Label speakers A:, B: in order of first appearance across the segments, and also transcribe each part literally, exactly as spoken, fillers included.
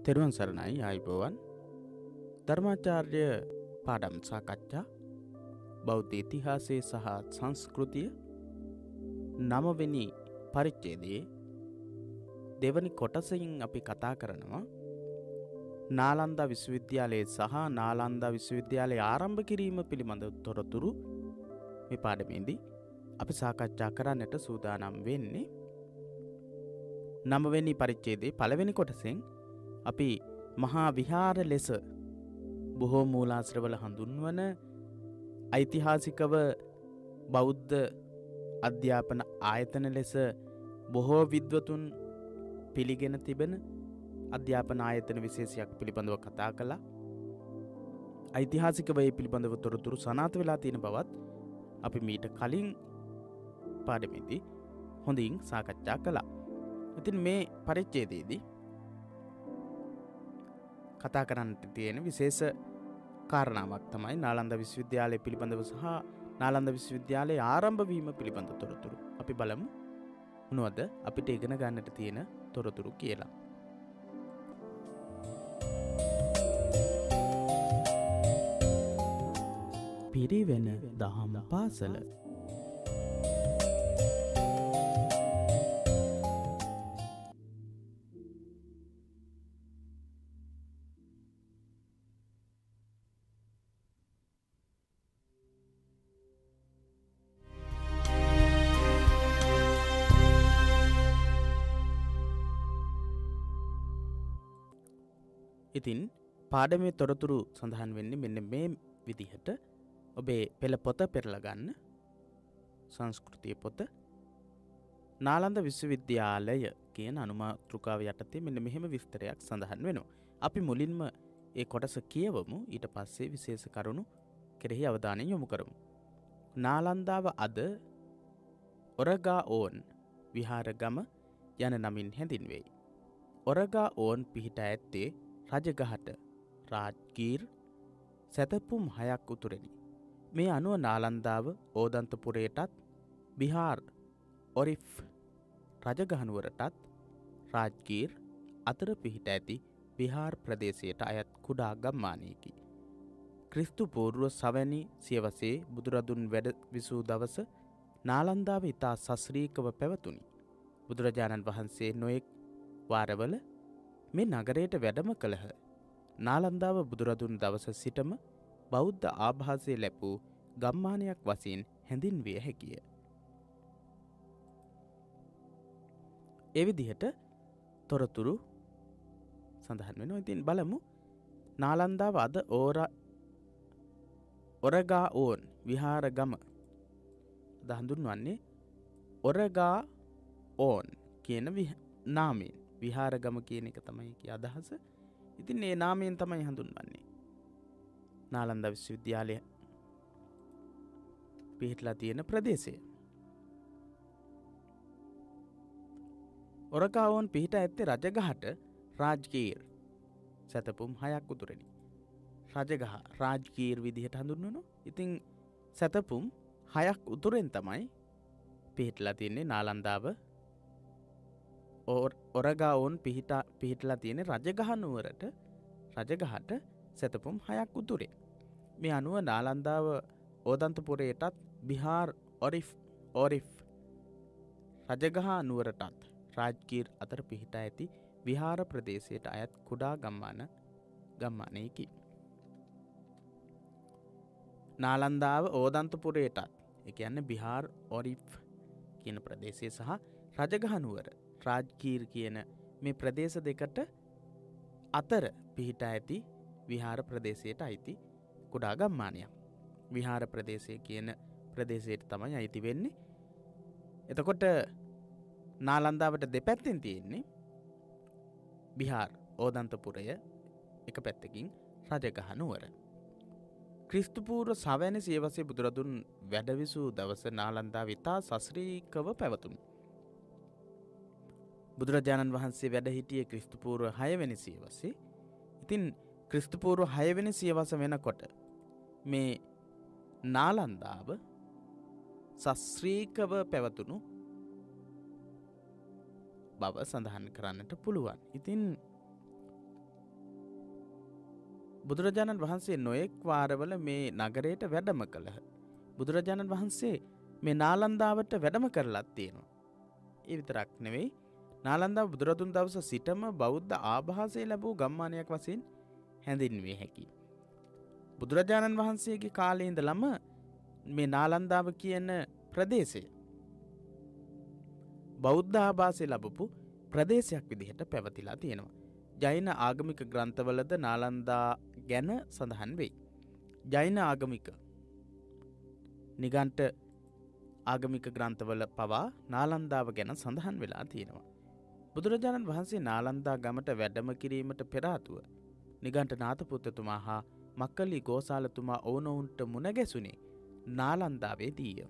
A: තෙරුවන් සරණයි ආයුබෝවන්. ධර්මාචාර්ය පාඩම් සාකච්ඡා බෞද්ධ ඉතිහාසයේ සහ සංස්කෘතිය නවවෙනි පරිච්ඡේදයේ දෙවනි කොටසින් අපි කතා කරනවා නාලන්දා විශ්වවිද්‍යාලයේ සහ නාලන්දා විශ්වවිද්‍යාලයේ ආරම්භ කිරීම පිළිබඳ තොරතුරු මේ පාඩමේදී අපි සාකච්ඡා කරන්නට සූදානම් වෙන්නේ. නවවෙනි පරිච්ඡේදයේ පළවෙනි කොටසෙන් අපි මහා විහාර ලෙස බොහෝ මූලාශ්‍රවල හඳුන්වන ඓතිහාසිකව බෞද්ධ අධ්‍යාපන ආයතන ලෙස බොහෝ විද්වතුන් පිළිගෙන තිබෙන අධ්‍යාපන ආයතන විශේෂයක් පිළිබඳව කතා කළා. ඓතිහාසිකව ඒ පිළිබඳව තොරතුරු සනාථ වෙලා තියෙන බවත් අපි මීට කලින් පාඩමේදී හොඳින් සාකච්ඡා කළා. ඉතින් මේ පරිච්ඡේදයේදී කතා කරන්නට තියෙන විශේෂ කාරණාවක් තමයි නාලන්දා විශ්වවිද්‍යාලය පිළිබඳව සහ නාලන්දා විශ්වවිද්‍යාලයේ ආරම්භ වීම පිළිබඳ තොරතුරු. අපි බලමු මොනවද අපිට ඉගෙන ගන්නට තියෙන තොරතුරු කියලා. පිරිවෙන දහම් පාසල. ඉතින් පාඩමේ තොරතුරු සඳහන් වෙන්නේ මෙන්න මේ විදිහට. ඔබේ පෙළ පොත පෙරලා ගන්න. සංස්කෘතිය පොත. නාලන්දා විශ්වවිද්‍යාලය කියන අනුමාතෘකාව යටතේ මෙන්න මෙහෙම විස්තරයක් සඳහන් වෙනවා. අපි මුලින්ම ඒ කොටස කියවමු. ඊට පස්සේ විශේෂ කරුණු කෙරෙහි අවධානය යොමු කරමු. නාලන්දාව අද ඔරගාඕන් විහාරගම යන නමින් හැඳින්වෙයි. ඔරගාඕන් පිහිටා ඇත්තේ රජගහට රාජ්ගීර් සැතපුම් හයක් උතුරෙනි. මේ අනුව නාලන්දාව ඕදන්තපුරයටත් බිහාර් ඔරිෆ් රජගහනුවරටත් රාජ්ගීර් අතර පිහිට ඇති බිහාර් ප්‍රදේශයට අයත් කුඩා ගම්මානයකි. ක්‍රිස්තු පූර්ව සවැනි සියවසේ බුදුරදුන් වැඩ විසූ දවස නාලන්දාව ඉතා සශ්‍රීකව පැවතුණි. බුදුරජාණන් වහන්සේ නොයෙක් වාරවල මේ නගරයට වැඩම කළහ. නාලන්දාව බුදුරදුන් දවස සිටම බෞද්ධ ආභාසය ලැබූ ගම්මානයක් වශයෙන් හැඳින්විය හැකිය. ඒ විදිහට තොරතුරු සඳහන් වෙනවා. ඉතින් බලමු නාලන්දාව අද ඔරගාඕන් විහාරගම අද හඳුන්වන්නේ ඔරගාඕන් කියන නාමයෙන්. විහාරගම කියන එක තමයි කිය අදහස. ඉතින් මේ නාමයෙන් තමයි හඳුන්වන්නේ. නාලන්දා විශ්වවිද්‍යාලය පිහිටලා තියෙන ප්‍රදේශය. ඔරගාಓන් පිහිටා ඇත්තේ රජගහට රාජ්ගීර් සැතපුම් හයක් උතුරෙනි. රජගහ රාජ්ගීර් විදිහට හඳුන්වනවා. ඉතින් සැතපුම් හයක් උතුරෙන් තමයි පිහිටලා තියෙන්නේ නාලන්දාව. ඔරගාಓන් පිහිටා පිහිටලා තියෙන රජගහ නුවරට රජගහට සැතපුම් හයක් උතුරේ. මේ අනුව නාලන්දාව ඕදන්තපුරයටත් බිහාර් ඔරිෆ් ඔරිෆ් රජගහ නුවරටත් රාජ්ගීර් අතර පිහිටා ඇති විහාර ප්‍රදේශයට අයත් කුඩා ගම්මාන ගම්මානයකි. නාලන්දාව ඕදන්තපුරයටත් ඒ කියන්නේ බිහාර් ඔරිෆ් කියන ප්‍රදේශය සහ රජගහ නුවර රාජ්ගීර් කියන මේ ප්‍රදේශ දෙකට අතර පිහිටා ඇති විහාර ප්‍රදේශයට අයිති කුඩා ගම්මානයක්. විහාර ප්‍රදේශය කියන ප්‍රදේශයට තමයි අයිති වෙන්නේ. එතකොට නාලන්දාවට දෙපැත්තෙන් තියෙන්නේ බිහාර් ඕදන්තපුරය එක පැත්තකින් රජගහ නුවර. ක්‍රිස්තු පූර්ව සවැනි සියවසේ බුදුරදුන් වැඩවිසූ දවස නාලන්දාව ඉතා සශ්‍රීකව පැවතුණි. බුදුරජාණන් වහන්සේ වැඩ සිටියේ ක්‍රිස්තු පූර්ව හයවෙනි සියවසේ. ඉතින් ක්‍රිස්තු පූර්ව හයවෙනි සියවස වෙනකොට මේ නාලන්දාව සශ්‍රීකව පැවතුණු බව සඳහන් කරන්නට පුළුවන්. ඉතින් බුදුරජාණන් වහන්සේ නොයෙක් වාරවල මේ නගරයට වැඩම කළහ. බුදුරජාණන් වහන්සේ මේ නාලන්දාවට වැඩම කරලත් තියෙනවා. ඒ විතරක් නෙවෙයි, නාලන්දාව බුදුරදුන් දවස සිටම බෞද්ධ ආභාසය ලැබූ ගම්මානයක් වශයෙන් හැඳින්විය හැකියි. බුදුරජාණන් වහන්සේගේ කාලේ ඉඳලම මේ නාලන්දාව කියන ප්‍රදේශය බෞද්ධ ආභාසය ලැබපු ප්‍රදේශයක් විදිහට පැවතිලා තියෙනවා. ජෛන ආගමික ග්‍රන්ථවලද නාලන්දා ගැන සඳහන් වෙයි. ජෛන ආගමික නිගණ්ඨ ආගමික ග්‍රන්ථවල පවා නාලන්දාව ගැන සඳහන් වෙලා තියෙනවා. බුදුරජාණන් වහන්සේ නාලන්දා ගමට වැඩම කිරීමට පෙර ආතුව නිගණ්ඨ නාථපුත්තුමා හා මක්කලි ගෝසාලතුමා ඔවුනොවුන්ට මුණ ගැසුනේ නාලන්දාවේදීය.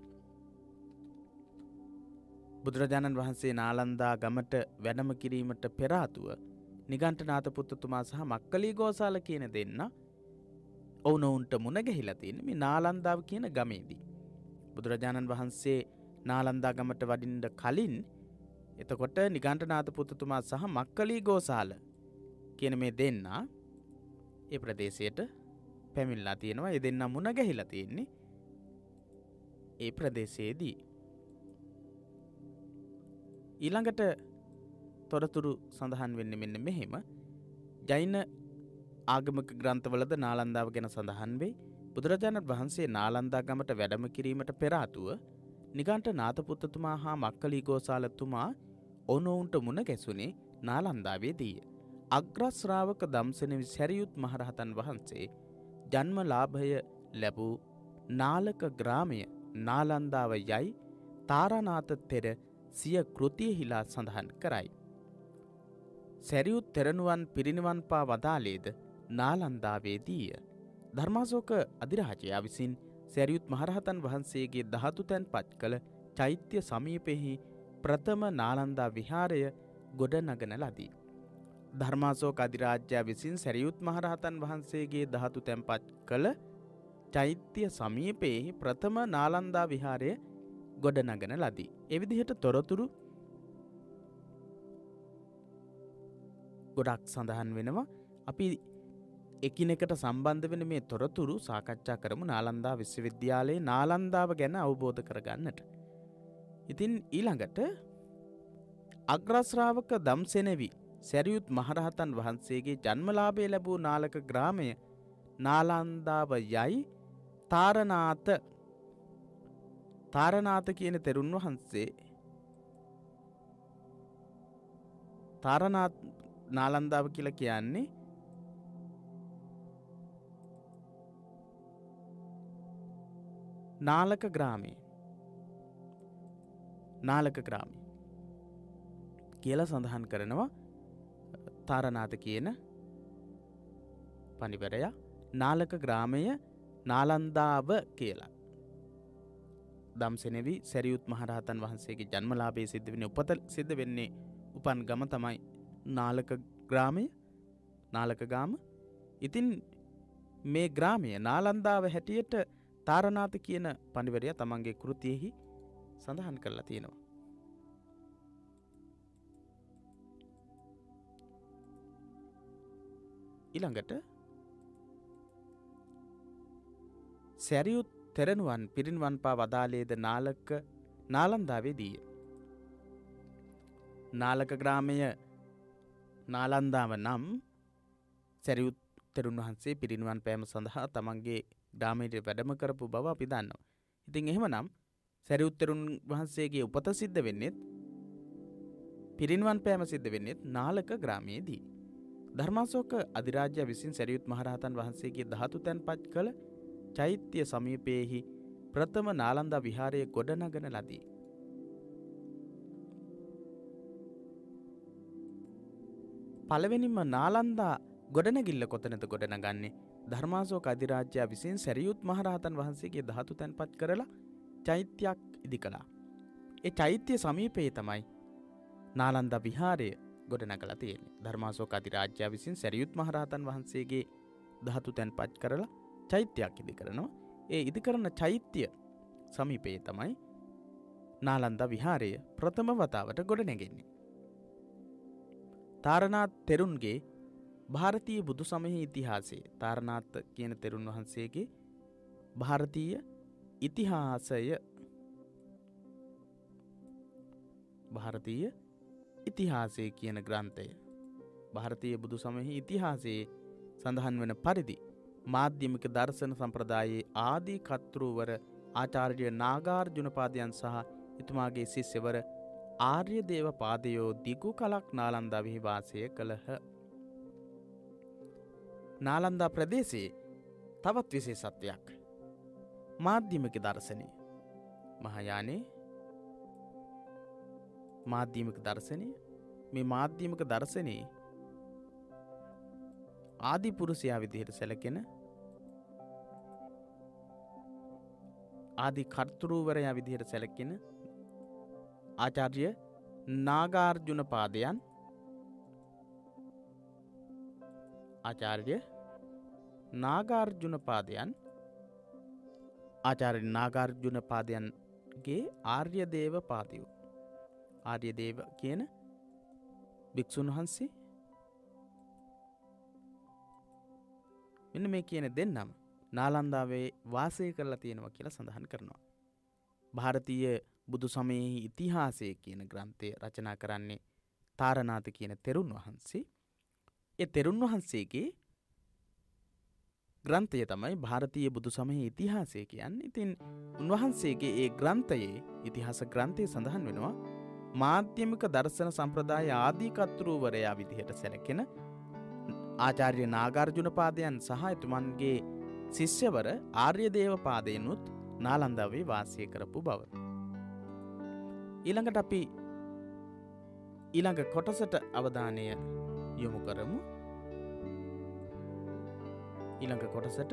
A: බුදුරජාණන් වහන්සේ නාලන්දා ගමට වැඩම කිරීමට පෙර ආතුව නිගණ්ඨ නාථපුත්තුමා සහ මක්කලි ගෝසාල කියන දෙන්න ඔවුනොවුන්ට මුණ ගැහිලා තියෙන්නේ මේ නාලන්දාව කියන ගමේදී. බුදුරජාණන් වහන්සේ නාලන්දා ගමට වඩින්න කලින් එතකොට නිගණ්ඨ නාථපුත්තුමා සහ මක්කලි ගෝසාල කියන මේ දෙන්න ඒ ප්‍රදේශයට පැමිණලා තියෙනවා. ඒ දෙන්න මුණ ගැහිලා තියෙන්නේ ඒ ප්‍රදේශයේදී. ඊළඟට තොරතුරු සඳහන් වෙන්නේ මෙන්න මෙහෙම. ජෛන ආගමික ග්‍රන්ථවලද නාලන්දාව ගැන සඳහන් වෙයි. බුදුරජාණන් වහන්සේ නාලන්දා ගමට වැඩම කිරීමට පෙර ආතුව නිගණ්ඨ නාථපුත්තුමා හා මක්කලි ගෝසාලතුමා ඔවුනොවුන්ට මුණ ගැසුනේ නාලන්දාවේදීය. අග්‍ර ශ්‍රාවක ධම්සෙනෙවි සැරියුත් මහරහතන් වහන්සේ ජන්මලාභය ලැබූ නාලක ග්‍රාමය නාලන්දාව යයි තාරානාථ තෙර සිය කෘතියෙහිලා සඳහන් කරයි. සැරියුත් තෙරණුවන් පිරිනිවන් පා වදාළේද නාලන්දාවේදීය. ධර්මාශෝක අධිරාජයා විසින් සැරියුත් මහරහතන් වහන්සේගේ ධාතු තැන්පත් කළ චෛත්‍ය සමීපෙහි ප්‍රථම නාලන්දා විහාරය ගොඩනගන ලදී. ධර්මාශෝක අධිරාජයා විසින් සැරියුත් මහරහතන් වහන්සේගේ ධාතු තැන්පත් කළ චෛත්‍ය සමීපෙහි ප්‍රථම නාලන්දා විහාරය ගොඩනගන ලදී. ඒ විදිහට තොරතුරු ගොඩක් සඳහන් වෙනවා. අපි එකිනෙකට සම්බන්ධ වෙන මේ තොරතුරු සාකච්ඡා කරමු නාලන්දා විශ්වවිද්‍යාලයේ නාලන්දාව ගැන අවබෝධ කරගන්නට. ඉතින් ඊළඟට අග්‍රශ්‍රාවක ධම්සෙනෙවි සැරියුත් මහරහතන් වහන්සේගේ ජන්මලාභය ලැබූ නාලක ග්‍රාමය නාලන්දාව යයි තාරනාථ තාරනාථ කියන තෙරුන් වහන්සේ තාරනාථ නාලන්දාව කියලා කියන්නේ නාලක ග්‍රාමය නාලක ග්‍රාමය කියලා සඳහන් කරනවා. තාරනාථ කියන පඬිවරයා නාලක ග්‍රාමය නාලන්දාව කියලා. ධම්සෙනෙවි සැරියුත් මහරහතන් වහන්සේගේ ජන්මලාභයේ සිද්ධ වෙන්නේ උපත සිද්ධ වෙන්නේ උපන් ගම තමයි නාලක ග්‍රාමය නාලක ගාම. ඉතින් මේ ග්‍රාමය නාලන්දාව හැටියට තාරනාථ කියන පඬිවරයා තමන්ගේ කෘතියෙහි සඳහන් කරලා තියෙනවා. ඊළඟට සැරියුත් තෙරණුවන් පිරිනිවන් පා වදාළේද නාලක නාලන්දාවේදීය. නාලක ග්‍රාමය නාලන්දාව නම් සැරියුත් තෙරුන් වහන්සේ පිරිනිවන් පෑම සඳහා තමන්ගේ ග්‍රාමයට වැඩම කරපු බව අපි දන්නවා. ඉතින් එහෙමනම් සැරියුත් තෙරුන් වහන්සේගේ උපත සිද්ධ වෙන්නේත් පිරිනිවන් පෑම සිද්ධ වෙන්නේත් නාලක ග්‍රාමයේදී. ධර්මාශෝක අධිරාජ්‍ය විසින් සැරියුත් මහරහතන් වහන්සේගේ ධාතු තැන්පත් කළ චෛත්‍ය සමීපයේහි ප්‍රථම නාලන්දා විහාරය ගොඩනගන ලදී. පළවෙනිම නාලන්දා ගොඩනැගිල්ල කොතනද ගොඩනගන්නේ? ධර්මාශෝක අධිරාජ්‍ය විසින් සැරියුත් මහරහතන් වහන්සේගේ ධාතු තැන්පත් කරලා චෛත්‍යයක් ඉදි කළා. ඒ චෛත්‍ය සමීපයේ තමයි නාලන්දා විහාරය ගොඩනගලා තියෙන්නේ. ධර්මාශෝක අධිරාජ්‍ය විසින් සැරියුත් මහරහතන් වහන්සේගේ ධාතු තැන්පත් කරලා චෛත්‍යයක් ඉදි කරනවා. ඒ ඉදි කරන චෛත්‍ය සමීපයේ තමයි නාලන්දා විහාරය ප්‍රථම වතාවට ගොඩනැගෙන්නේ. තාරනාථ තෙරුන්ගේ ಭಾರತೀಯ බුදු සමයෙහි ඉතිහාසයේ තාරනාත් කියන තෙරුන් වහන්සේගේ ಭಾರತೀಯ ඉතිහාසය ಭಾರತೀಯ ඉතිහාසය කියන ග්‍රන්ථය ಭಾರತೀಯ බුදු සමයෙහි ඉතිහාසයේ සඳහන් වන පරිදි මාධ්‍යමික දර්ශන සම්ප්‍රදායේ ආදී කර්තෘවර ආචාර්ය නාගාර්ජුනපාදයන් සහ එතුමාගේ ශිෂ්‍යවර ආර්යදේව පාදයෝ දිගු කලක් නාලන්දාවෙහි වාසය කළහ. නාලන්දා ප්‍රදේශයේ තවත් විශේෂත්වයක් මාධ්‍යමික දර්ශනය. මහායානයේ මාධ්‍යමික දර්ශනය මේ මාධ්‍යමික දර්ශනයේ ආදි පුරුෂයා විදිහට සැලකෙන ආදි කර්තෘවරයා විදිහට සැලකෙන ආචාර්ය නාගාර්ජුන පාදයන් ආචාර්ය නාගාර්ජුන පාදයන් ආචාර්ය නාගාර්ජුන පාදයන්ගේ ආර්යදේව පාදයෝ ආර්යදේව කියන භික්ෂුන් වහන්සේ මෙන්න මේ කියන දෙන්නම නාලන්දාවේ වාසය කරලා තියෙනවා කියලා සඳහන් කරනවා. ಭಾರತೀಯ බුදු සමයෙහි ඉතිහාසය කියන ග්‍රන්ථය රචනා කරන්නේ තාරනාත කියන තෙරුන් වහන්සේ. ඒ තෙරුන් වහන්සේගේ ග්‍රන්ථය තමයි ಭಾರತೀಯ බුදු සමයෙහි ඉතිහාසය කියන්නේ. ඉතින් උන්වහන්සේගේ ඒ ග්‍රන්ථයේ ඉතිහාස ග්‍රන්ථයේ සඳහන් වෙනවා මාධ්‍යමික දර්ශන සම්ප්‍රදාය ආදී කර්තෘවරයා විදිහට සැලකෙන ආචාර්ය නාගාර්ජුන පාදයන් සහ එතුමන්ගේ ශිෂ්‍යවර ආර්යදේව පාදයනුත් නාලන්දාවේ වාසය කරපු බව. ඊළඟට අපි ඊළඟ කොටසට අවධානය යොමු කරමු. ඊළඟ කොටසට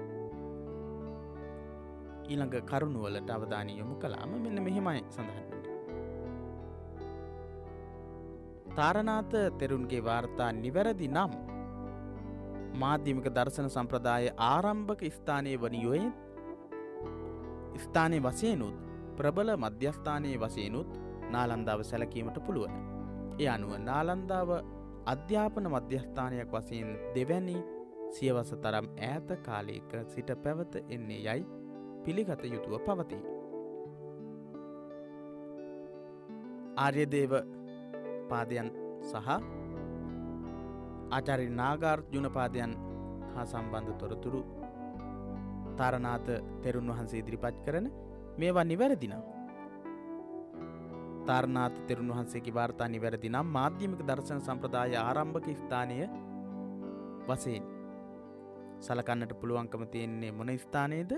A: ඊළඟ කරුණු වලට අවධානය යොමු කළාම මෙන්න මෙහෙමයි සඳහන් වෙන්නේ. තාරනාත තෙරුන්ගේ වාර්තා නිවැරදි නම් මාධ්‍යමික දර්ශන සම්ප්‍රදාය ආරම්භක ස්ථානයේ වනියෝයේ ස්ථානයේ වශයෙන්ුත් ප්‍රබල මධ්‍යස්ථානයේ වශයෙන්ුත් නාලන්දාව සැලකීමට පුළුවන්. ඒ අනුව නාලන්දාව අධ්‍යාපන මධ්‍යස්ථානයක් වශයෙන් දෙවැනි සියවස තරම් ඈත කාලයක සිට පැවත එන්නේ යයි පිළිගත යුතුව පවතී. ආර්යදේව පාදයන් සහ ආචාර්ය නාගාර්ජුන පාදයන් හා සම්බන්ධ තොරතුරු තාරනාත තෙරුන් වහන්සේ ඉදිරිපත් කරන මේවා නිවැරදි නම් තාරනාත තෙරුන් වහන්සේගේ වාර්තා නිවැරදි නම් මාධ්‍යමික දර්ශන සම්ප්‍රදාය ආරම්භක ස්ථානය වශයෙන් සලකන්නට පුළුවන්කම තියෙන්නේ මොන ස්ථානයේද?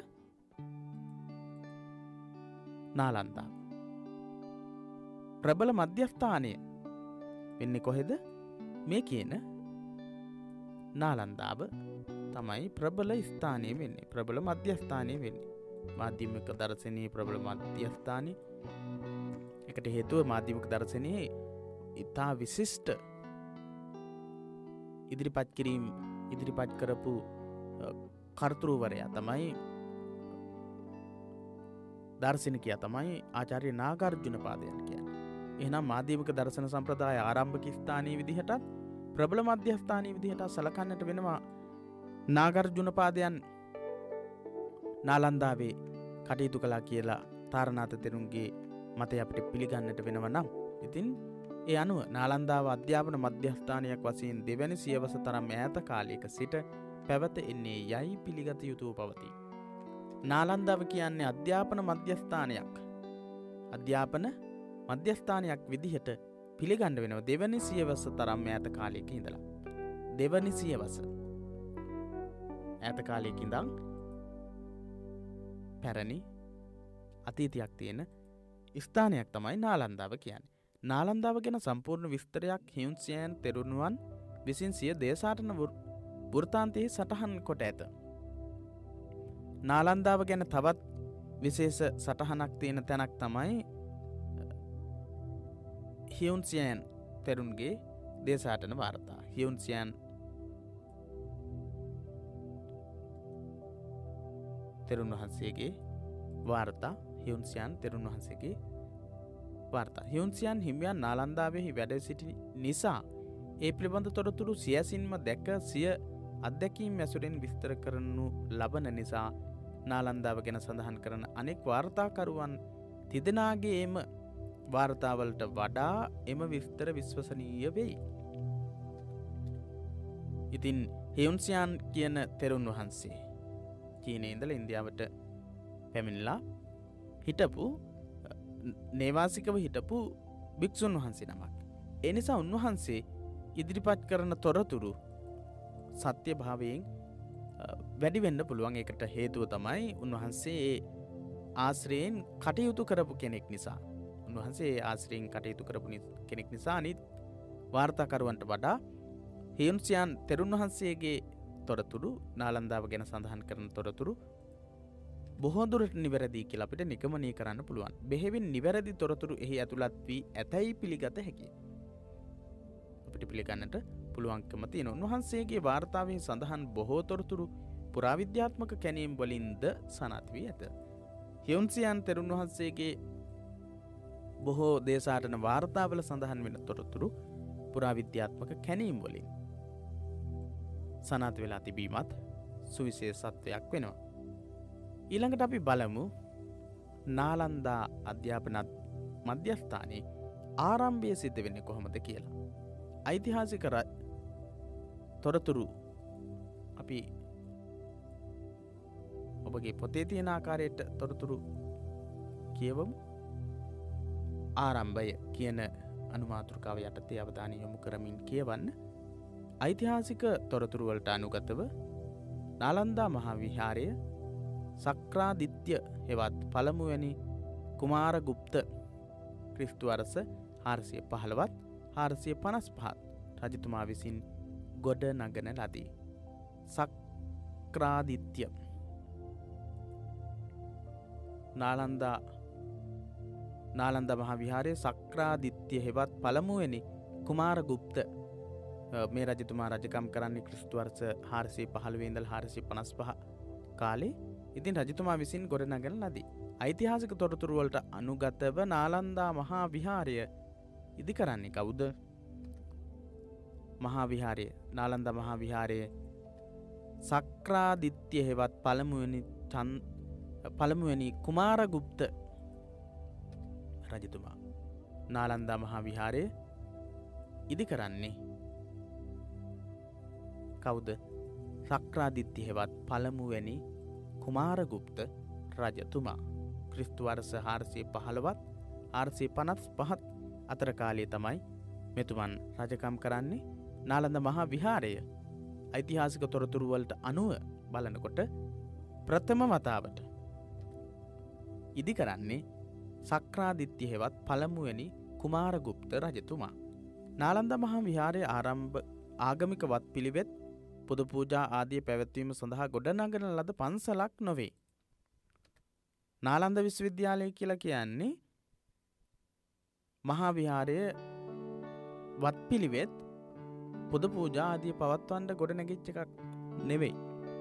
A: නාලන්දා. ප්‍රබල මධ්‍යස්ථානය වෙන්නේ කොහෙද? මේ කියන නාලන්දාව තමයි ප්‍රබල ස්ථානය වෙන්නේ. ප්‍රබල මධ්‍යස්ථානය වෙන්නේ. මාධ්‍යමික දර්ශනයේ ප්‍රබල මධ්‍යස්ථානය. එකට හේතුව මාධ්‍යමික දර්ශනයේ ඉතා විශිෂ්ට ඉදිරිපත් කිරීම ඉදිරිපත් කරපු කර්තෘවරයා තමයි දාර්ශනිකයා තමයි ආචාර්ය නාගාර්ජුන පාදයන් කියන්නේ. එහෙනම් මාධ්‍යමික දර්ශන සම්ප්‍රදාය ආරම්භක ස්ථානයේ විදිහටත් ප්‍රබල මධ්‍යස්ථානයේ විදිහට සලකන්නට වෙනවා නාගාර්ජුන පාදයන් නාලන්දාවේ කටයුතු කළා කියලා තාරනාත තෙරුන්ගේ මතය අපිට පිළිගන්නට වෙනවා නම් ඉතින් ඒ අනුව නාලන්දාව අධ්‍යාපන මධ්‍යස්ථානයක් වශයෙන් දෙවැනි සියවස තරම් ඈත කාලයක සිට පැවත එන්නේ යයි පිළිගත යුතුව පවතී. නාලන්දාව කියන්නේ අධ්‍යාපන මධ්‍යස්ථානයක්. අධ්‍යාපන මධ්‍යස්ථානයක් විදිහට පිළිගන්න වෙනවා දෙවැනි සියවස තරම් ඈත කාලයක ඉඳලා. දෙවැනි සියවස ඈත කාලයක ඉඳන් පැරණි අතීතයක් තියෙන ස්ථානයක් තමයි නාලන්දාව කියන්නේ. නාලන්දාව ගැන සම්පූර්ණ විස්තරයක් හියුන්සියන් තෙරුණුවන් විසින් සිය දේශාටන වෘත්තාන්තයේ සටහන් කොට ඇත. නාලන්දාව ගැන තවත් විශේෂ සටහනක් තියෙන තැනක් තමයි හියුන්සියන් තෙරුන්ගේ දේශාටන වාර්තා. හියුන්සියන් තෙරුන් වහන්සේගේ වාර්තා හියුන්සියන් තෙරුන් වහන්සේගේ වාර්තා. හියුන්සියන් හිමියන් නාලන්දාවෙහි වැඩ සිටි නිසා ඒ පිළිබඳ තොරතුරු සියසින්ම දැක සිය අත්දැකීම් ඇසුරෙන් විස්තර කරනු ලබන නිසා නාලන්දාව ගැන සඳහන් කරන අනෙක් වාර්තාකරුවන් තිදෙනාගේ එම වාර්තාවලට වඩා එම විස්තර විශ්වසනීය වෙයි. ඉතින් හියුන්සියාන් කියන තෙරුන් වහන්සේ චීනයේ ඉඳලා ඉන්දියාවට පැමිණලා හිටපු නේවාසිකව හිටපු භික්ෂුන් වහන්සේ නමක්. ඒ නිසා උන්වහන්සේ ඉදිරිපත් කරන තොරතුරු සත්‍ය භාවයෙන් වැඩි වෙන්න පුළුවන්. ඒකට හේතුව තමයි උන්වහන්සේ ආශ්‍රයෙන් කටයුතු කරපු කෙනෙක් නිසා. උන්වහන්සේ ආශ්‍රයෙන් කටයුතු කරපු කෙනෙක් නිසා අනිත් වාර්තාකරුවන්ට වඩා හියුන්සියාන් තෙරුන් වහන්සේගේ තොරතුරු නාලන්දාව ගැන සඳහන් කරන තොරතුරු බොහෝ දුරට නිවැරදි කියලා අපිට නිගමනය කරන්න පුළුවන්. බෙහෙවින් නිවැරදි තොරතුරු එහි ඇතුළත් වී ඇතැයි පිළිගත හැකියි. අපිට පිළිගන්නට පුළුවන්කම තියෙන උන්වහන්සේගේ වාර්තාවේ සඳහන් බොහෝ තොරතුරු පුරාවිද්‍යාත්මක කැණීම් වලින්ද සනාථ වී ඇත. හියුන්සියාන් තෙරුන් වහන්සේගේ බොහෝ දේශාටන වාර්තාවල සඳහන් වෙන තොරතුරු පුරාවිද්‍යාත්මක කැණීම් වලින් සනාථ වෙලා තිබීමත් සුවිශේෂත්වයක් වෙනවා. ඊළඟට අපි බලමු නාලන්දා අධ්‍යාපන මධ්‍යස්ථානයේ ආරම්භය සිද්ධ වෙන්නේ කොහොමද කියලා. ඓතිහාසික තොරතුරු අපි ඔබගේ පොතේ තියෙන ආකාරයට තොරතුරු කියවමු. ආරම්භය කියන අනුමාතෘකාව යටතේ අවධානය යොමු කරමින් කියවන්න. ඓතිහාසික තොරතුරු වලට අනුගතව නාලන්දා මහා විහාරය සක්‍රාදිත්‍ය හෙවත් පළමුවැනි කුමාරගුප්ත ක්‍රිස්තු වර්ෂ හාරසිය පහළොවත් හාරසිය පනස් පහත් රජතුමා විසින් ගොඩ නගන ලදී. සක්‍රාදිත්‍ය නාලන්දා නාලන්දා මහා විහාරයේ සක්‍රාදිත්‍ය හෙවත් පළමුවැනි කුමාරගුප්ත මේ රජතුමා රජකම් කරන්නේ ක්‍රිස්තු වර්ෂ හාරසිය පහළොව ඉඳලා හාරසිය පනස් පහ කාලේ. ඉතින් රජතුමා විසින් ගොඩනගන ලදී. ඓතිහාසික තොරතුරු වලට අනුගතව නාලන්දා මහා විහාරය ඉදි කරන්නේ කවුද? මහා විහාරය නාලන්දා මහා විහාරයේ සක්‍රාදිත්‍ය හෙවත් පළමුවෙනි පළමුවෙනි කුමාරගුප්ත රජතුමා නාලන්දා මහා විහාරය ඉදි කරන්නේ කවුද? සක්‍රාදිත්‍ය හෙවත් පළමුවෙනි කුමාරගුප්ත රජතුමා. ක්‍රිස්තු වර්ෂ හාරසිය පහළොවත් හාරසිය පනස් පහත් අතර කාලයේ තමයි මෙතුමන් රජකම් කරන්නේ. නාලන්ද මහා විහාරය ඓතිහාසික තොරතුරු වලට අනුව බලනකොට ප්‍රථම වතාවට ඉදි කරන්නේ සක්‍රාදිත්‍ය හෙවත් පළමුවෙනි කුමාරගුප්ත රජතුමා. නාලන්ද මහා විහාරයේ ආරම්භ ආගමික වත් පිළිවෙත් පුද පූජා ආදිය පැවැත්වීම සඳහා ගොඩනගන ලද පන්සලක් නොවේ. නාලන්ද විශ්වවිද්‍යාලය කියලා කියන්නේ මහා විහාරයේ වත් පිළිවෙත් පුද පූජා ආදිය පවත්වන්න ගොඩනැගිච්ච එකක් නෙවෙයි.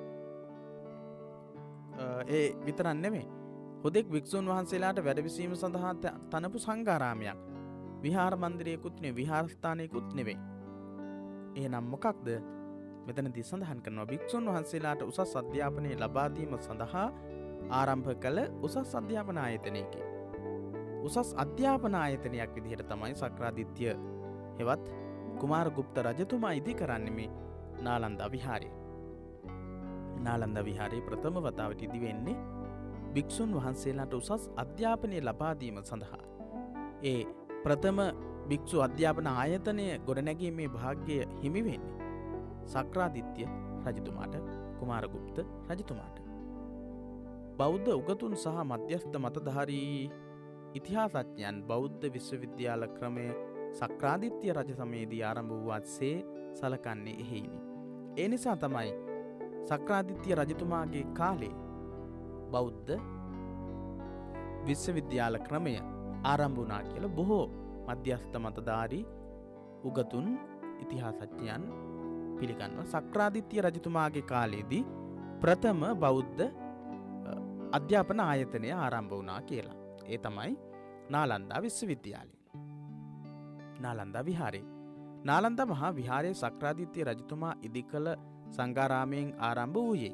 A: ඒ විතරක් නෙවෙයි. හුදෙක් වික්ෂුන් වහන්සේලාට වැඩවිසීම සඳහා තනපු සංඝාරාමයක්. විහාර මන්දිරයකුත් නෙවෙයි, විහාරස්ථානයකුත් නෙවෙයි. එහෙනම් මොකක්ද? මෙතනදී සඳහන් කරනවා භික්ෂුන් වහන්සේලාට උසස් අධ්‍යාපනය ලබා දීම සඳහා ආරම්භ කළ උසස් අධ්‍යාපන ආයතනයකි. උසස් අධ්‍යාපන ආයතනයක් විදිහට තමයි සක්‍රාදිත්‍ය හෙවත් කුමාරගුප්ත රජතුමා ඉදි කරන්නේ මේ නාලන්දා විහාරය. නාලන්දා විහාරයේ ප්‍රථම වතාවට ඉදි වෙන්නේ භික්ෂුන් වහන්සේලාට උසස් අධ්‍යාපනය ලබා දීම සඳහා. ඒ ප්‍රථම භික්ෂු අධ්‍යාපන ආයතනය ගොඩනැගීමේ භාග්‍යය හිමි වෙන්නේ සක්‍රාදිත්‍ය රජතුමාට, කුමාරගුප්ත රජතුමාට. බෞද්ධ උගතුන් සහ මධ්‍යස්ථ මතධාරී ඉතිහාසඥයන් බෞද්ධ විශ්වවිද්‍යාල ක්‍රමය සක්‍රාදිත්‍ය රජ සමයේදී ආරම්භ වූවත්සේ සලකන්නේ එහෙයිනි. ඒ නිසා තමයි සක්‍රාදිත්‍ය රජතුමාගේ කාලේ බෞද්ධ විශ්වවිද්‍යාල ක්‍රමය ආරම්භ වුණා කියලා බොහෝ මධ්‍යස්ථ මතධාරී උගතුන් ඉතිහාසඥයන් පිළිගන්නවා. සක්‍රාදිත්‍ය රජතුමාගේ කාලයේදී ප්‍රථම බෞද්ධ අධ්‍යාපන ආයතනය ආරම්භ වුණා කියලා. ඒ තමයි නාලන්දා විශ්වවිද්‍යාලය. නාලන්දා විහාරය. නාලන්දා මහා විහාරයේ සක්‍රාදිත්‍ය රජතුමා ඉදි කළ සංඝාරාමයෙන් ආරම්භ වූයේ.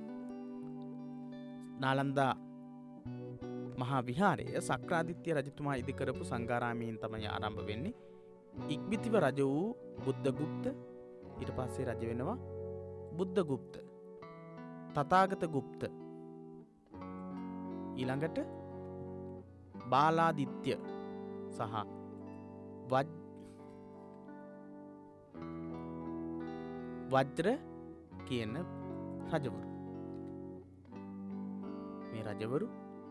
A: නාලන්දා මහා විහාරය සක්‍රාදිත්‍ය රජතුමා ඉදි කරපු සංඝාරාමයෙන් තමයි ආරම්භ වෙන්නේ. ඉක්බිතිව රජ වූ බුද්ධගුප්ත ඊට පස්සේ රජ වෙනවා බුද්ධගුප්ත, තථාගත ගුප්ත, ඊළඟට බාලාදිත්‍ය සහ වජ්‍ර කියන රජවරු. මේ රජවරු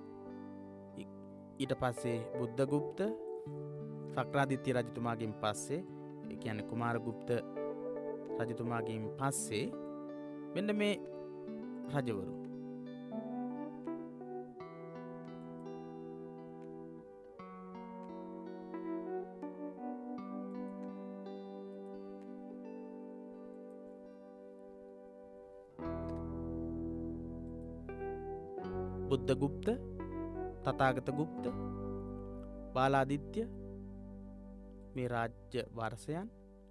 A: ඊට පස්සේ බුද්ධගුප්ත සක්‍රාදිත්‍ය රජතුමාගෙන් පස්සේ ඒ කියන්නේ කුමාරගුප්ත රජතුමාගෙන් පස්සේ මෙන්න මේ රජවරු බුද්ධගුප්ත, තථාගත ගුප්ත, බාලාදිත්‍ය මේ රාජ්‍ය වර්ෂයන්.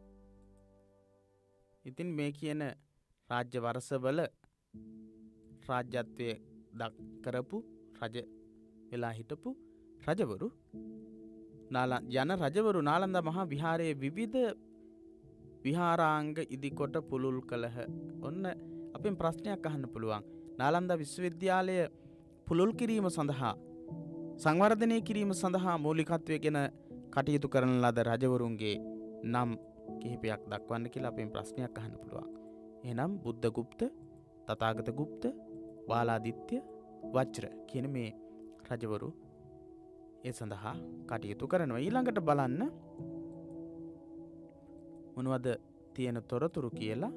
A: ඉතින් මේ කියන රාජ්‍ය වර්ෂවල රාජ්‍යත්වයේ දක් කරපු රජ වෙලා හිටපු රජවරු යන රජවරු නාලන්දා මහා විහාරයේ විවිධ විහාරාංග ඉදිකොට පුළුල් කළහ. ඔන්න අපෙන් ප්‍රශ්නයක් අහන්න පුළුවන්. නාලන්දා විශ්වවිද්‍යාලය පුළුල් කිරීම සඳහා සංවර්ධනය කිරීම සඳහා මූලිකත්වයගෙන කටයුතු කරන ලද රජවරුන්ගේ නම් කිහිපයක් දක්වන්න කියලා අපෙන් ප්‍රශ්නයක් අහන්න පුළුවන්. එහෙනම් බුද්ධගුප්ත, තථාගත ගුප්ත, බාලාදිත්‍ය, වජ්‍ර කියන මේ රජවරු ඒ සඳහා කටයුතු කරනවා. ඊළඟට බලන්න මොනවද තියෙන තොරතුරු කියලා.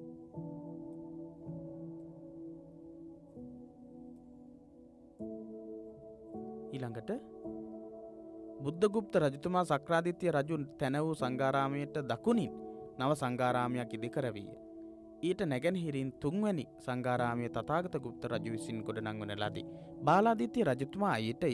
A: ඊළඟට බුද්ධගුප්ත රජතුමා සක්‍රාදිත්‍ය රජු තැන වූ සංඝාරාමයට දකුණින් නව සංඝාරාමයක් ඉදි කරවීය. ඊට නැගෙනහිරින් තුන්වැනි සංඝාරාමයේ තථාගත ගුප්ත රජු විසින් ගොඩනංවන ලදී. බාලාදිත්‍ය රජතුමා ඊට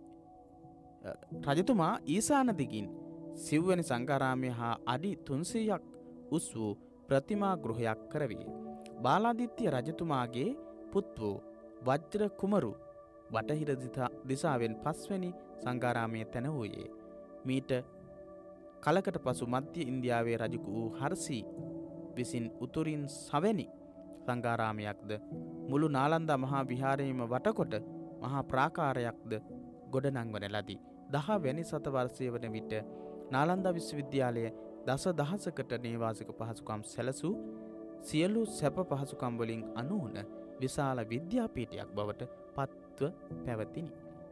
A: රජතුමා ඊසාන දිගින් සිව්වැනි සංඝාරාමය හා අඩි තුන්සීයක් උස් වූ ප්‍රතිමා ගෘහයක් කරවීය. බාලාදිත්‍ය රජතුමාගේ පුත් වූ වජ්‍ර කුමරු බටහිර දිසාවෙන් පස්වැනි සංඝාරාමයේ තැන වූයේ. මීට කලකට පසු මධ්‍ය ඉන්දියාවේ රජු වූ හර්ෂී විසින් උතුරින් සවැනි සංඝාරාමයක්ද මුළු නාලන්දා මහා විහාරයේම වටකොට මහා ප්‍රාකාරයක්ද ගොඩනංවන ලදී. දහවැනි සත වර්ෂයේ වන විට නාලන්දා විශ්වවිද්‍යාලය දස දහසකට නේවාසික පහසුකම් සැලසූ සියලු සැප පහසුකම් වලින් අනූන විශාල විද්‍යාපීඨයක් බවට පත්ව පැවතිනි.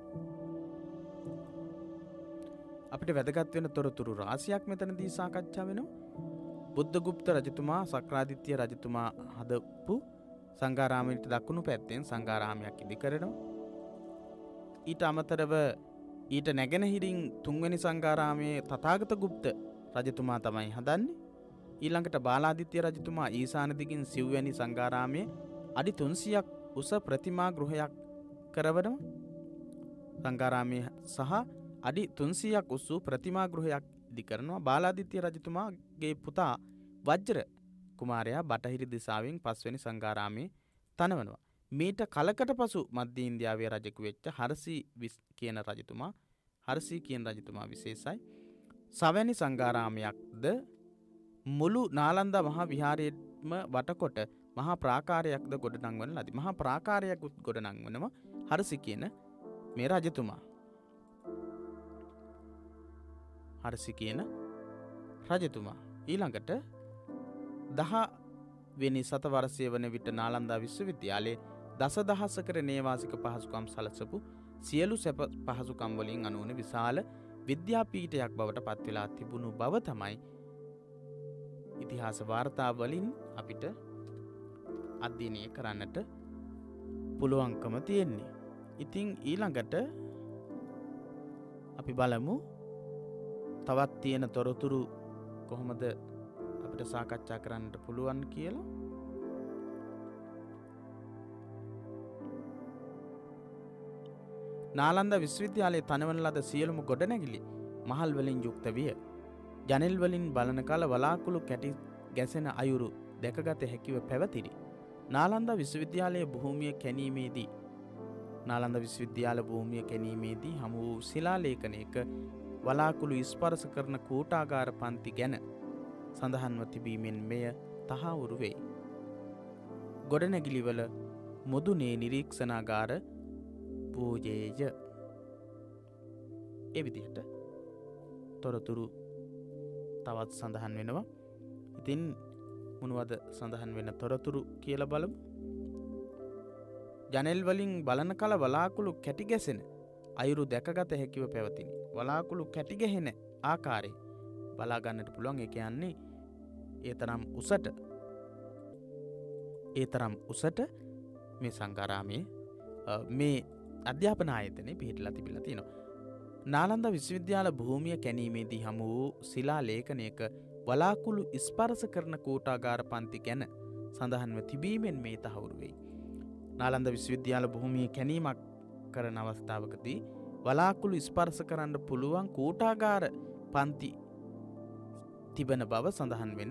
A: අපිට වැදගත් වෙන තොරතුරු රාශියක් මෙතනදී සාකච්ඡා වෙනවා. බුද්ධගුප්ත රජතුමා සක්‍රාදිත්‍ය රජතුමා හදපු සංඝාරාමයට දකුණු පැත්තෙන් සංඝාරාමයක් ඉදි කරනවා. ඊට අමතරව ඊට නැගෙනහිරින් තුන්වෙනි සංඝාරාමයේ තථාගත ගුප්ත රජතුමා තමයි හදන්නේ. ඊළඟට බාලාදිත්‍ය රජතුමා ඊසාන දිගින් සිව්වැනි සංඝාරාමයේ අඩි තුන්සියක් උස ප්‍රතිමා ගෘහයක් කරවනවා. සංඝාරාමයේ සහ අඩි තුන්සියක් උස් වූ ප්‍රතිමා ගෘහයක් ඉදි කරනවා. බාලාදිත්‍ය රජතුමාගේ පුතා වජ්‍ර කුමාරයා බටහිර දිසාවෙන් පස්වෙනි සංඝාරාමයේ තනවනවා. මීට කලකට පසු මධ්‍ය ඉන්දියාවේ රජෙකු වෙච්ච හර්ෂී කියන රජතුමා හර්ෂී කියන රජතුමා විශේෂයි සවැනි සංඝාරාමයක්ද මුළු නාලන්දා මහා විහාරයේම වටකොට මහා ප්‍රාකාරයක්ද ගොඩනංවන ලදී. මහා ප්‍රාකාරයක් ගොඩනංවනවා හර්ෂී කියන මේ රජතුමා. හර්ෂී කියන රජතුමා ඊළඟට දහ වෙනි සත වර්ෂයේ වන විට නාලන්දා විශ්වවිද්‍යාලයේ දස දහසකට නේවාසික පහසුකම් සලසපු සියලු සැප පහසුකම් වලින් අනූන විශාල විද්‍යාපීඨයක් බවට පත් වෙලා තිබුණු බව තමයි ඉතිහාස වාර්තා වලින් අපිට අධ්‍යයනය කරන්නට පුළුවන්කම තියෙන්නේ. ඉතින් ඊළඟට අපි බලමු තවත් තියෙන තොරතුරු කොහොමද අපිට සාකච්ඡා කරන්නට පුළුවන් කියලා. නාලන්දා විශ්වවිද්‍යාලයේ තනවන ලද සියලුම ගොඩනැගිලි මහල් වලින් යුක්ත විය. ජනෙල් වලින් බලන කල වලාකුළු කැටි ගැසෙන අයුරු දැකගත හැකිව පැවතිරි. නාලන්දා විශ්වවිද්‍යාලයේ භූමිය කැණීමේදී නාලන්දා විශ්වවිද්‍යාල භූමිය කැණීමේදී හමු වූ ශිලාලේඛනයක වලාකුළු ස්පර්ශ කරන කූටාගාර පන්ති ගැන සඳහන්ව තිබීමෙන් මෙය තහවුරු වෙයි. ගොඩනැගිලිවල මුදුනේ නිරීක්ෂණාගාර පූජේය. ඒ විදිහට තොරතුරු තවත් සඳහන් වෙනවා. ඉතින් මොනවද සඳහන් වෙන තොරතුරු කියලා බලමු. ජනෙල් වලින් බලන කල වලාකුළු කැටි ගැසෙන අයුරු දැකගත හැකිව පැවතිනි. වලාකුළු කැටි ගැහෙන ආකාරය බලා ගන්නට පුළුවන්. ඒ කියන්නේ ඒ තරම් උසට ඒ තරම් උසට මේ සංඝාරාමයේ මේ අධ්‍යාපන ආයතනයේ පිහිටලා තිබිලා තියෙනවා. නාලන්දා විශ්වවිද්‍යාල භූමිය කැණීමේදී හමු වූ ශිලා ලේඛනයක වලාකුළු ස්පර්ශ කරන කූටාගාර පන්ති ගැන සඳහන්ව තිබීමෙන් මේ තහවුරු වෙයි. නාලන්දා විශ්වවිද්‍යාල භූමිය කැණීමක් කරන අවස්ථාවකදී වලාකුළු ස්පර්ශ කරන්න පුළුවන් කූටාගාර පන්ති තිබෙන බව සඳහන් වෙන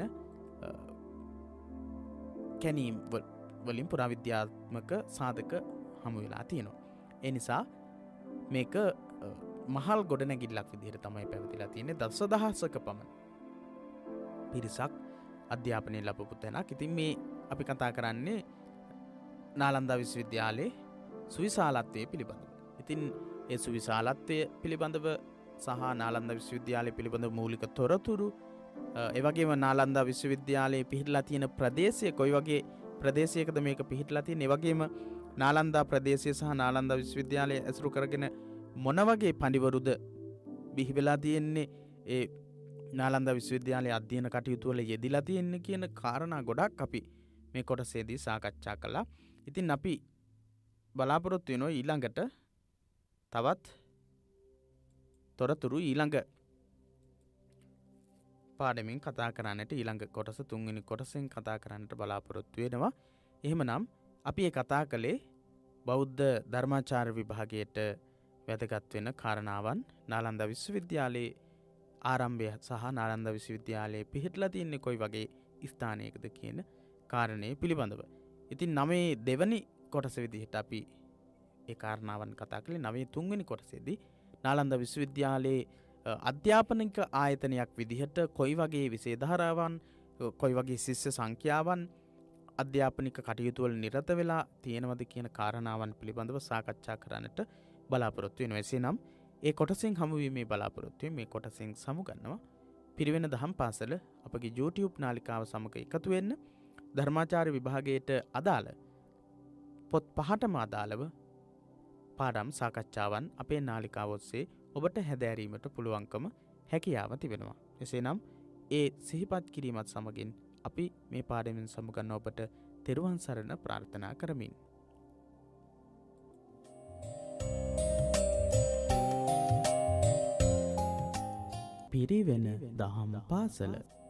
A: කැණීම් වලින් පුරාවිද්‍යාත්මක සාධක හමු වෙලා තියෙනවා. ඒ නිසා මේක මහල් ගොඩනැගිල්ලක් විදිහට තමයි පැවතිලා තියෙන්නේ. දසදහසක පමණ පිරිසක් අධ්‍යාපනය ලැබපු තැනක්. ඉතින් මේ අපි කතා කරන්නේ නාලන්දා විශ්වවිද්‍යාලයේ සුවිශාලත්වය පිළිබඳව. ඉතින් ඒ සුවිශාලත්වය පිළිබඳව සහ නාලන්දා විශ්වවිද්‍යාලය පිළිබඳව මූලික තොරතුරු, ඒ වගේම නාලන්දා විශ්වවිද්‍යාලයේ පිහිටලා තියෙන ප්‍රදේශය කොයි වගේ ප්‍රදේශයකද මේක පිහිටලා තියෙන්නේ, ඒ වගේම නාලන්දා ප්‍රදේශය සහ නාලන්දා විශ්වවිද්‍යාලය ඇසුරු කරගෙන මොන වගේ පඬිවරුද බිහි වෙලා තියෙන්නේ, ඒ නාලන්දා විශ්වවිද්‍යාලයේ අධ්‍යයන කටයුතු වල යෙදিলা තියෙන්නේ කියන කාරණා ගොඩක් අපි මේ කොටසේදී සාකච්ඡා කළා. ඉතින් අපි බලාපොරොත්තු වෙනවා ඊළඟට තවත් තොරතුරු ඊළඟ පාඩමින් කතා කරන්නට, ඊළඟ කොටස තුන්වෙනි කොටසෙන් කතා කරන්නට බලාපොරොත්තු වෙනවා. එහෙමනම් අපි ඒ කතා කළේ බෞද්ධ ධර්මාචාර්ය විභාගයට වැදගත් වෙන කාරණාවන්, නාලන්දා විශ්වවිද්‍යාලයේ ආරම්භය සහ නාලන්දා විශ්වවිද්‍යාලයේ පිහිටලා තියෙන්නේ කොයි වගේ ස්ථානයකද කියන කාරණේ පිළිබඳව. ඉතින් නවයේ දෙවැනි කොටස විදිහට අපි ඒ කාරණාවන් කතා කළේ. නවයේ තුන්වෙනි කොටසේදී නාලන්දා විශ්වවිද්‍යාලයේ අධ්‍යාපනික ආයතනයක් විදිහට කොයි වගේ විෂය ධාරාවන්, කොයි වගේ ශිෂ්‍ය සංඛ්‍යාවන් අධ්‍යාපනික කටයුතු වල නිරත වෙලා තියෙනවද කියන කාරණාවන් පිළිබඳව සාකච්ඡා කරන්නට බලාපොරොත්තු වෙනවා. එසේනම් ඒ කොටසෙන් හමුවීමේ බලාපොරොත්තු මේ කොටසෙන් සමුගන්නවා. පිරිවෙන දහම් පාසල අපගේ YouTube නාලිකාව සමග එකතු වෙන්න. ධර්මාචාර්ය විභාගයට අදාළ පොත් පහටම අදාළව පාඩම් සාකච්ඡාවන් අපේ නාලිකාව ඔස්සේ ඔබට හැදෑරීමට පුළුවන්කම හැකියාව තිබෙනවා. එසේනම් ඒ සිහිපත් කිරීමත් සමගින් අපි මේ පාඩමෙන් සමුගන්න ඔබට තෙරුවන් සරණ ප්‍රාර්ථනා කරමින් පිරිවෙන දහම් පාසල